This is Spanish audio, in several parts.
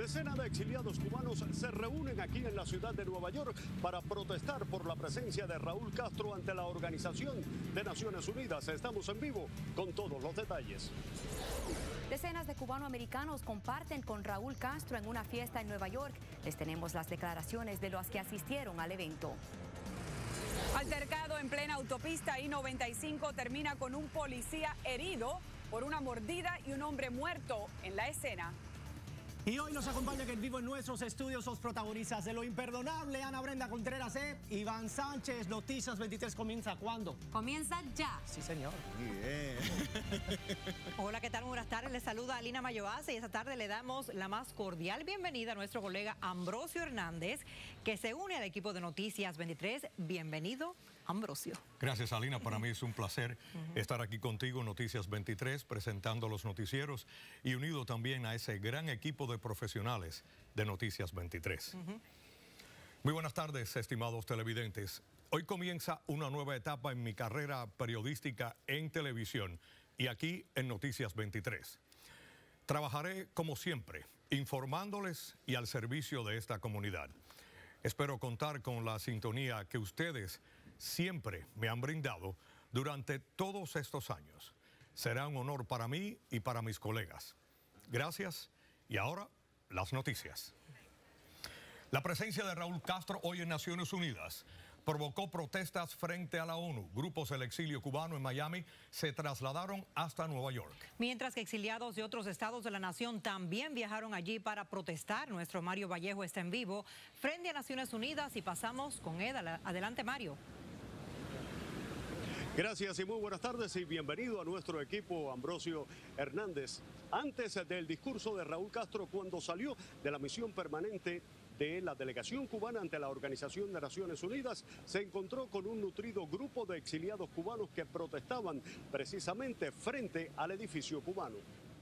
Decenas de exiliados cubanos se reúnen aquí en la ciudad de Nueva York para protestar por la presencia de Raúl Castro ante la Organización de Naciones Unidas. Estamos en vivo con todos los detalles. Decenas de cubanoamericanos comparten con Raúl Castro en una fiesta en Nueva York. Les tenemos las declaraciones de los que asistieron al evento. Altercado en plena autopista I-95 termina con un policía herido por una mordida y un hombre muerto en la escena. Y hoy nos acompaña en vivo en nuestros estudios los protagonistas de lo imperdonable, Ana Brenda Contreras, Iván Sánchez. Noticias 23 comienza ¿cuándo? Comienza ya. Sí, señor. Bien. Hola, ¿qué tal? Buenas tardes. Les saluda Alina Mayoase y esta tarde le damos la más cordial bienvenida a nuestro colega Ambrosio Hernández, que se une al equipo de Noticias 23. Bienvenido, Ambrosio. Gracias, Alina. Para mí es un placer estar aquí contigo en Noticias 23, presentando los noticieros y unido también a ese gran equipo de profesionales de Noticias 23. Muy buenas tardes, estimados televidentes. Hoy comienza una nueva etapa en mi carrera periodística en televisión y aquí en Noticias 23. Trabajaré como siempre, informándoles y al servicio de esta comunidad. Espero contar con la sintonía que ustedes siempre me han brindado durante todos estos años. Será un honor para mí y para mis colegas. Gracias. Y ahora, las noticias. La presencia de Raúl Castro hoy en Naciones Unidas provocó protestas frente a la ONU. Grupos del exilio cubano en Miami se trasladaron hasta Nueva York. Mientras que exiliados de otros estados de la nación también viajaron allí para protestar. Nuestro Mario Vallejo está en vivo frente a Naciones Unidas y pasamos con él. Adelante, Mario. Gracias y muy buenas tardes y bienvenido a nuestro equipo, Ambrosio Hernández. Antes del discurso de Raúl Castro, cuando salió de la misión permanente de la delegación cubana ante la Organización de Naciones Unidas, se encontró con un nutrido grupo de exiliados cubanos que protestaban precisamente frente al edificio cubano.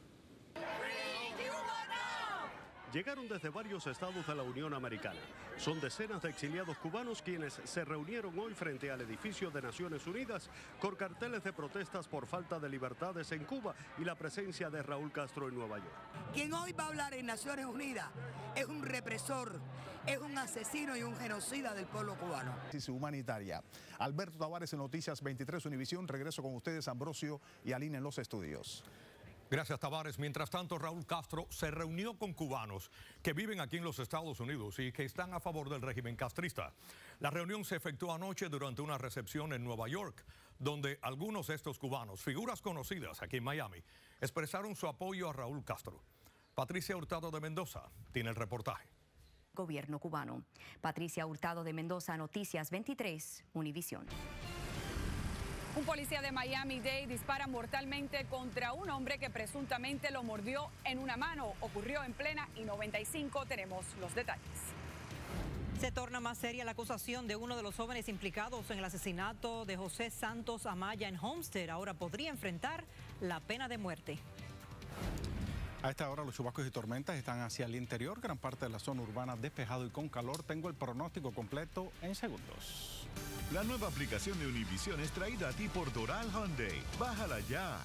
Llegaron desde varios estados de la Unión Americana. Son decenas de exiliados cubanos quienes se reunieron hoy frente al edificio de Naciones Unidas con carteles de protestas por falta de libertades en Cuba y la presencia de Raúl Castro en Nueva York. Quien hoy va a hablar en Naciones Unidas es un represor, es un asesino y un genocida del pueblo cubano. Humanitaria. Alberto Tavares en Noticias 23 Univisión. Regreso con ustedes, Ambrosio y Alina en los estudios. Gracias, Tavares. Mientras tanto, Raúl Castro se reunió con cubanos que viven aquí en los Estados Unidos y que están a favor del régimen castrista. La reunión se efectuó anoche durante una recepción en Nueva York, donde algunos de estos cubanos, figuras conocidas aquí en Miami, expresaron su apoyo a Raúl Castro. Patricia Hurtado de Mendoza tiene el reportaje. Gobierno cubano. Patricia Hurtado de Mendoza, Noticias 23, Univisión. Un policía de Miami-Dade dispara mortalmente contra un hombre que presuntamente lo mordió en una mano. Ocurrió en plena I-95. Tenemos los detalles. Se torna más seria la acusación de uno de los jóvenes implicados en el asesinato de José Santos Amaya en Homestead. Ahora podría enfrentar la pena de muerte. A esta hora los chubascos y tormentas están hacia el interior, gran parte de la zona urbana despejado y con calor. Tengo el pronóstico completo en segundos. La nueva aplicación de Univision es traída a ti por Doral Hyundai. Bájala ya.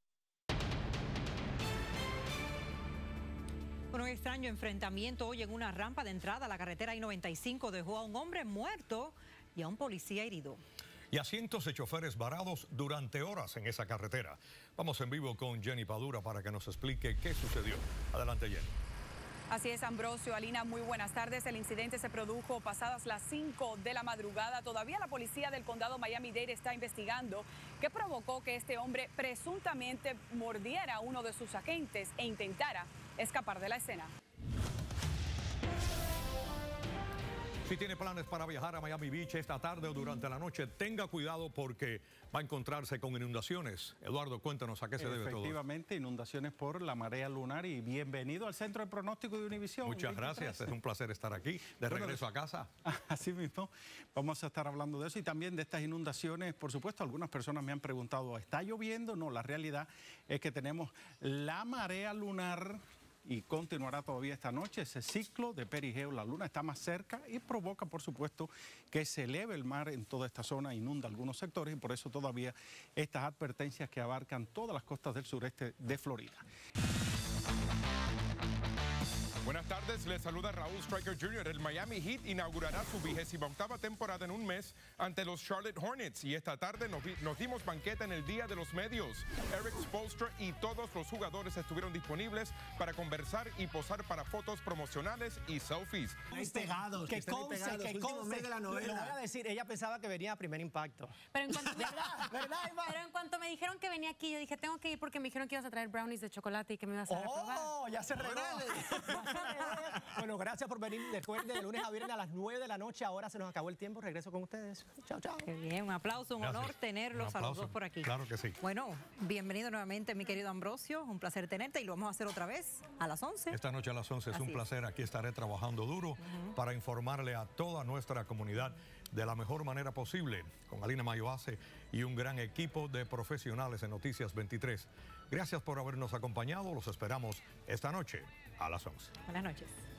Un extraño enfrentamiento hoy en una rampa de entrada a la carretera I-95 dejó a un hombre muerto y a un policía herido. Y a cientos de choferes varados durante horas en esa carretera. Vamos en vivo con Jenny Padura para que nos explique qué sucedió. Adelante, Jenny. Así es, Ambrosio, Alina, muy buenas tardes. El incidente se produjo pasadas las 5 de la madrugada. Todavía la policía del condado Miami-Dade está investigando qué provocó que este hombre presuntamente mordiera a uno de sus agentes e intentara escapar de la escena. Si tiene planes para viajar a Miami Beach esta tarde o durante la noche, tenga cuidado porque va a encontrarse con inundaciones. Eduardo, cuéntanos a qué se debe todo. Efectivamente, inundaciones por la marea lunar y bienvenido al Centro de Pronóstico de Univisión. Muchas gracias, es un placer estar aquí, de regreso a casa. Así mismo, vamos a estar hablando de eso y también de estas inundaciones. Por supuesto, algunas personas me han preguntado, ¿está lloviendo? No, la realidad es que tenemos la marea lunar y continuará todavía esta noche ese ciclo de perigeo. La luna está más cerca y provoca, por supuesto, que se eleve el mar en toda esta zona, inunda algunos sectores y por eso todavía estas advertencias que abarcan todas las costas del sureste de Florida. Buenas tardes. tardes, les saluda Raúl Stryker Jr. El Miami Heat inaugurará su 28ª temporada en un mes ante los Charlotte Hornets y esta tarde nos dimos banqueta en el Día de los Medios. Eric Spoelstra y todos los jugadores estuvieron disponibles para conversar y posar para fotos promocionales y selfies. Pegados, que conste, de la novela. Lo voy a decir, ella pensaba que venía a Primer Impacto. Pero en cuanto, ¿verdad, Iván? pero en cuanto me dijeron que venía aquí, yo dije, tengo que ir porque me dijeron que ibas a traer brownies de chocolate y que me ibas a dar a probar. ¡Oh! Ya se regó. Bueno, gracias por venir. Recuerden, de lunes a viernes a las 9 de la noche. Ahora se nos acabó el tiempo. Regreso con ustedes. Chao, chao. Qué bien, un aplauso, un Gracias. honor tenerlos a los dos por aquí. Claro que sí. Bueno, bienvenido nuevamente, mi querido Ambrosio. Un placer tenerte y lo vamos a hacer otra vez a las 11. Esta noche a las 11 es un placer. Aquí estaré trabajando duro para informarle a toda nuestra comunidad de la mejor manera posible, con Alina Mayoase y un gran equipo de profesionales en Noticias 23. Gracias por habernos acompañado. Los esperamos esta noche a las 11. Buenas noches.